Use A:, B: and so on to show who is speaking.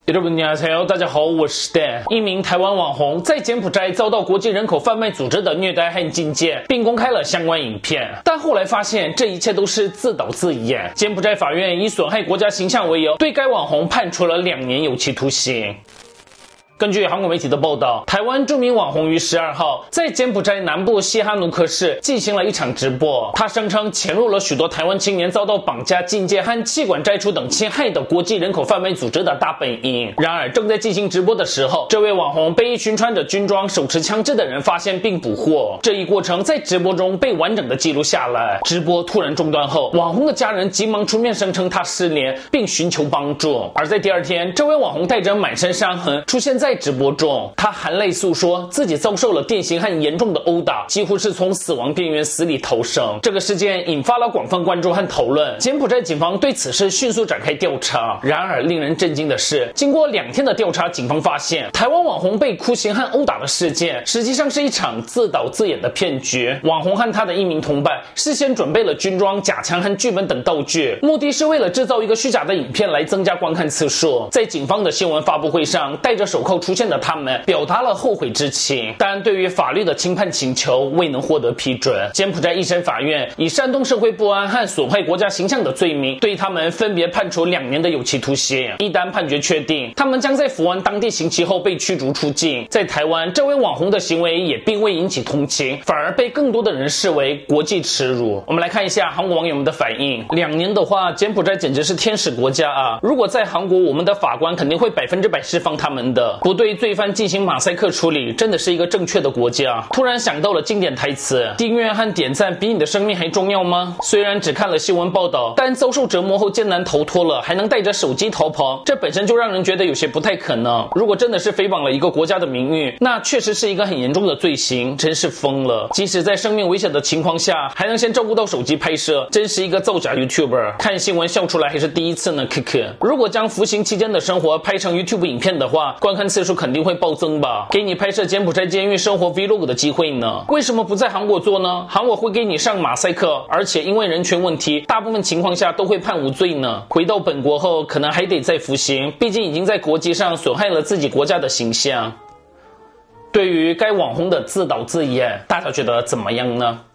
A: 여러분,大家好，我是 Dan。一名台湾网红在柬埔寨遭到国际人口贩卖组织的虐待和禁戒，并公开了相关影片。但后来发现，这一切都是自导自演。柬埔寨法院以损害国家形象为由，对该网红判处了2年有期徒刑。根据韩国媒体的报道，台湾著名网红于12号在柬埔寨南部西哈努克市进行了一场直播。他声称潜入了许多台湾青年遭到绑架、禁戒和气管摘除等侵害的国际人口贩卖组织的大本营。然而，正在进行直播的时候，这位网红被一群穿着军装、手持枪支的人发现并捕获。这一过程在直播中被完整的记录下来。直播突然中断后，网红的家人急忙出面声称他失联，并寻求帮助。而在第二天，这位网红带着满身伤痕出现在直播中，他含泪诉说自己遭受了电刑和严重的殴打，几乎是从死亡边缘死里逃生。这个事件引发了广泛关注和讨论。柬埔寨警方对此事迅速展开调查。然而，令人震惊的是，经过2天的调查，警方发现台湾网红被酷刑和殴打的事件，实际上是一场自导自演的骗局。网红和他的一名同伴事先准备了军装、假枪和剧本等道具，目的是为了制造一个虚假的影片来增加观看次数。在警方的新闻发布会上，戴着手铐出现的他们表达了后悔之情，但对于法律的轻判请求未能获得批准。柬埔寨一审法院以煽动社会不安和损害国家形象的罪名，对他们分别判处2年的有期徒刑。一旦判决确定，他们将在服完当地刑期后被驱逐出境。在台湾，这位网红的行为也并未引起同情，反而被更多的人视为国际耻辱。我们来看一下韩国网友们的反应。2年的话，柬埔寨简直是天使国家啊！如果在韩国，我们的法官肯定会100%释放他们的，不对罪犯进行马赛克处理，真的是一个正确的国家。突然想到了经典台词：订阅和点赞比你的生命还重要吗？虽然只看了新闻报道，但遭受折磨后艰难逃脱了，还能带着手机逃跑，这本身就让人觉得有些不太可能。如果真的是诽谤了一个国家的名誉，那确实是一个很严重的罪行，真是疯了。即使在生命危险的情况下，还能先照顾到手机拍摄，真是一个造假 YouTuber。看新闻笑出来还是第一次呢，可可。如果将服刑期间的生活拍成 YouTube 影片的话，观看次数肯定会暴增吧，给你拍摄柬埔寨监狱生活 Vlog 的机会呢。为什么不在韩国做呢？韩国会给你上马赛克，而且因为人权问题，大部分情况下都会判无罪呢。回到本国后，可能还得再服刑，毕竟已经在国际上损害了自己国家的形象。对于该网红的自导自演，大家觉得怎么样呢？